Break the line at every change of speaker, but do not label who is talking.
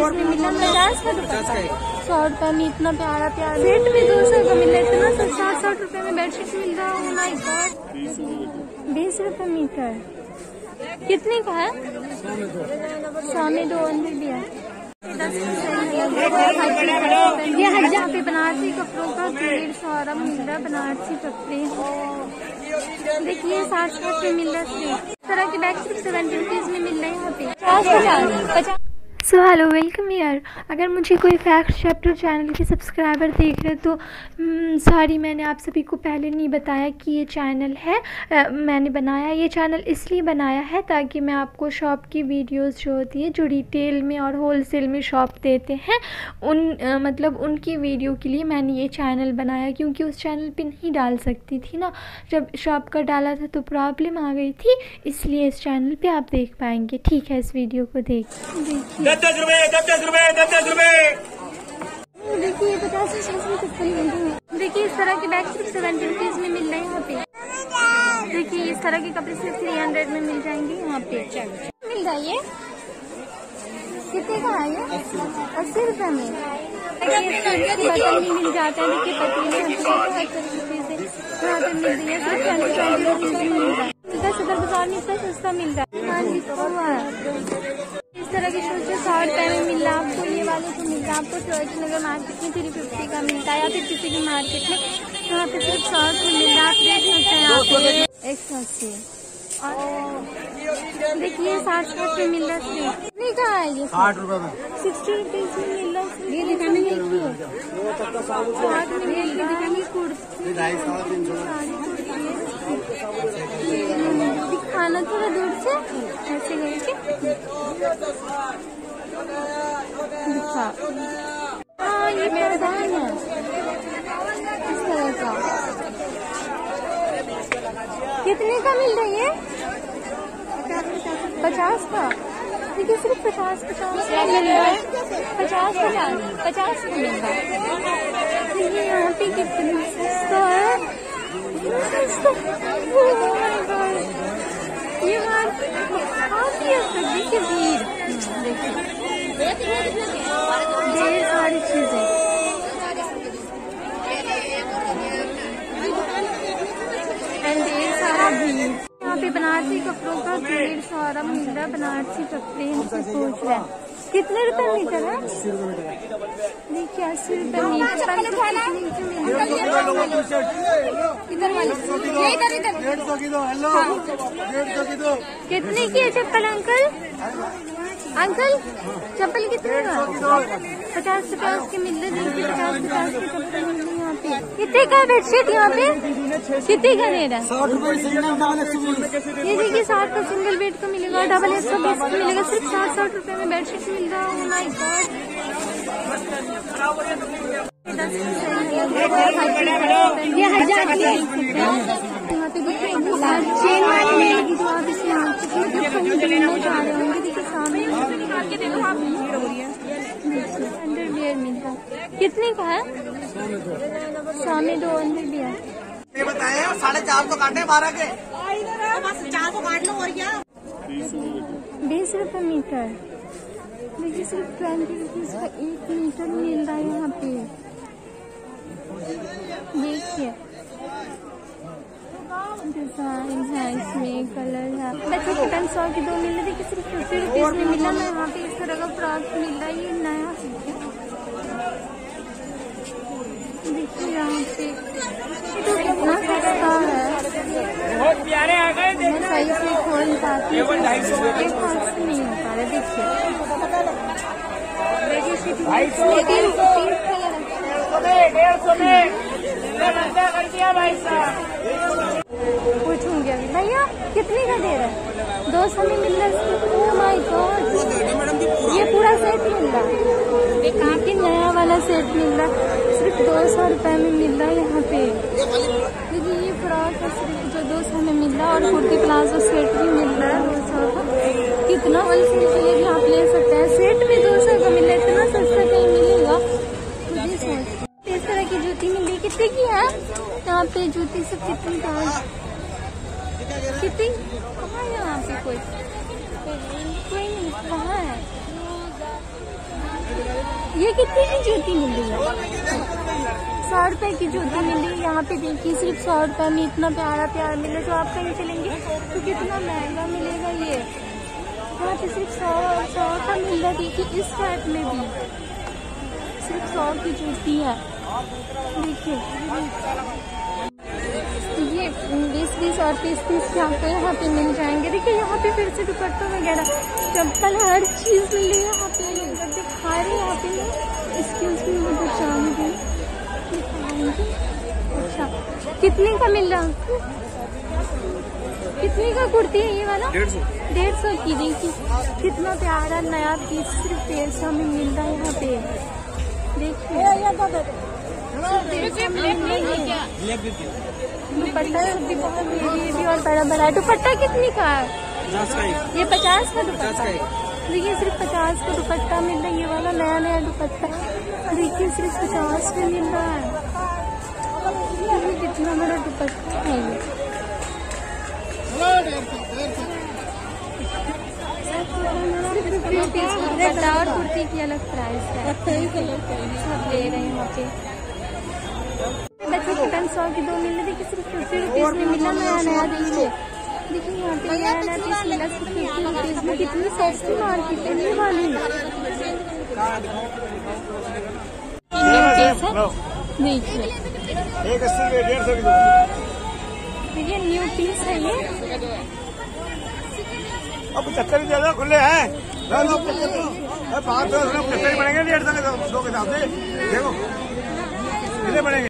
में मिला 50 का दुपट्टा 100 रुपए में इतना प्यारा प्यारा सेट में 200 का मिला इतना 60 रुपए में बेडशीट मिल रहा है। माय गॉड 20 रुपए मीटर कितने का है? 100 में 2 अंदर भी है। ये यहाँ पे बनारसी कपड़ों का 150 मिल रहा है। बनारसी कपड़े देखिए 60 में मिल रहा है। इस तरह के बैग सिर्फ 70 रुपीज में मिल रहे हैं यहाँ पे 50।
सो हेलो वेलकम यार। अगर मुझे कोई फैक्ट चैप्टर चैनल के सब्सक्राइबर देख रहे तो सॉरी, मैंने आप सभी को पहले नहीं बताया कि ये चैनल है। मैंने बनाया ये चैनल इसलिए बनाया है ताकि मैं आपको शॉप की वीडियोस जो होती है, जो रिटेल में और होलसेल में शॉप देते हैं, मतलब उनकी वीडियो के लिए मैंने ये चैनल बनाया। क्योंकि उस चैनल पे नहीं डाल सकती थी ना, जब शॉप का डाला था तो प्रॉब्लम आ गई थी, इसलिए इस चैनल पे आप देख पाएंगे। ठीक है, इस वीडियो को देखिए।
10 रुपए 10 रुपए 10 रुपए।
देखिए 50 में चप्पल मिल रही है। देखिए इस तरह के बैग सिर्फ 70 रुपीज में मिल रहे हैं यहाँ पे। देखिए इस तरह के कपड़े सिर्फ 300 में मिल जाएंगे यहाँ पे। मिल रहा है ये कितने का है? ये 80 रुपए में। बर्तन भी मिल जाता है। देखिए पतीले यहाँ पे मिल रही है सिर्फ 20 रुपीज में मिल रहा है। सदर बाजार में इतना सस्ता मिल रहा है। हाँ जी इस तरह के शूज 100 रुपए में मिल रहा है आपको। ये वाले तो मिल रहा है आपको सरोजनी नगर मार्केट में 350 का मिलता है, या फिर किसी भी मार्केट में यहाँ पे सिर्फ 100 रुपए मिल रहा है। आप देख सकते हैं यहाँ पे 180 और देखिए 60 रुपए मिल रहा है। नहीं कहा है ये 60 रुपए में 60 रुपीज में मिल रहा है। ये दिखाने में दिखाना थोड़ा दूर से ऐसे करके दिखा। हाँ ये पैदान है इस तरह का। कितने का मिल रही है? 50 का। देखिए सिर्फ 50 का मिल रहा है। 50 का मिल रहा है। देखिए यहाँ पे कितनी सस्ता है। ये देखिए भीड़, ढेर सारी चीजें। ढेर सारा भीड़। यहाँ पे बनारसी कपड़ों का 150 मिल रहा है। बनारसी कपड़े हमसे पूछ रहे हैं कितने रुपए मीटर है? देखिए 80 रुपए मीटर। कितने की है चप्पल अंकल? अंकल चप्पल कितने का? 50 के मिल रहे। देखिए 50 के चप्पल मिल रही है यहाँ पे। कितने का है बेडशीट यहाँ पे? कितने का दे रहा है? ये देखिए 60 का सिंगल बेड का मिलेगा, डबल 120 का मिलेगा। सिर्फ 60 रुपए में बेडशीट मिल रहा है। माय गॉड ये 1000 की यहाँ पे देखिए चेन वाली मिलेगी जो आप इसे चाह रहे होंगे। देखिए सामने अंडरवियर मिलता है। कितने का है? 100 में 2 अंदर भी है।
ये बताए 4.5 तो काटे 12 के, बस 4 को काट लो और क्या।
20 रुपए मीटर। देखिए सिर्फ 20 रुपीज का 1 मीटर मिल रहा है यहाँ पे। देखिए डिजाइन है इसमें, कलर है। बच्चे के पेन 100 के 2 मिल रहे। देखिए सिर्फ 50 रुपीज में मिला ना। यहाँ पे इस तरह का फ्रॉक मिल रहा है। ये नया है। देखिए यहाँ पे कितना सस्ता है।
बहुत प्यारे आ गए।
मैं सही से खोल नहीं पाती, नहीं हो पा रहा। देखिए
150 कर दिया भाई साहब।
पूछूंगी अभी। भैया कितने का दे रहे हैं? 200 में मिल रहा है। ओह माय गॉड ये पूरा सेट मिल रहा है। काफी नया वाला सेट मिल रहा है। सिर्फ 200 रुपए में मिल रहा है यहाँ पे। देखिए ये फ्रॉक है सिर्फ जो 200 में मिल रहा है। और कुर्ती प्लाजो सेट भी मिल रहा है 200 का। कितना होलसेल के लिए भी आप ले सकते हैं। सेट में 200 का मिल रहा है। इतना सस्ता कहीं मिलेगा? इस तरह की जूती मिल रही। कितने की है यहाँ पे जूती? सब कितनी का है? कितनी कहाँ है यहाँ पे? कोई नहीं कहाँ है? ये कितनी की जूती मिल रही है? 100 रुपए की जूती मिल रही है। यहाँ पे देखिए सिर्फ 100 रुपए में इतना प्यारा प्यार मिले। जो आप कहीं चलेंगे तो कितना महंगा मिलेगा ये। यहाँ पे सिर्फ 100 का मिल रहा है। देखिए इस टाइप में भी सिर्फ 100 की जूती है। देखिए ये 20-20 और 30-30 के आपको यहाँ पे मिल जाएंगे। देखिए यहाँ पे फिर से दुपट्टा वगैरह, चप्पल, हर चीज मिल रही है यहाँ पे। दिखा रहे यहाँ पे इसकी उसकी बचाएंगे। अच्छा कितने का मिल रहा है? कितने का कुर्ती है ये वाला? 150 की। देखिए कितना प्यारा नया पीस सिर्फ 150 में मिल रहा है यहाँ पे। देखिए दुपट्टा भी बहुत भी और बड़ा बड़ा। दुपट्टा कितने का है? ये 50 का दुपट्टा। देखिए सिर्फ 50 का दुपट्टा मिल रहा है। ये वाला नया नया दुपट्टा देखिए सिर्फ 50 में मिल रहा है। देखिए कितना बड़ा दुपट्टा है ये। दुपट्टा और कुर्ती की अलग प्राइस है। सब ले रहे हैं यहाँ पे। बच्चे के 100 की 2 मिल रही। देखिए सिर्फ 50 रुपीज में मिला नया नया। देखिए यहाँ पे नया नया पीस मिला सिर्फ 50 रुपीज में। कितनी सस्ती मार्केट है ये वाली। देखिए देखिए न्यू पीस है ये।
अब चक्कर ही ज्यादा खुले हैं। 5 बनेंगे 1.5 2 के हिसाब से। देखो कितने बनेंगे?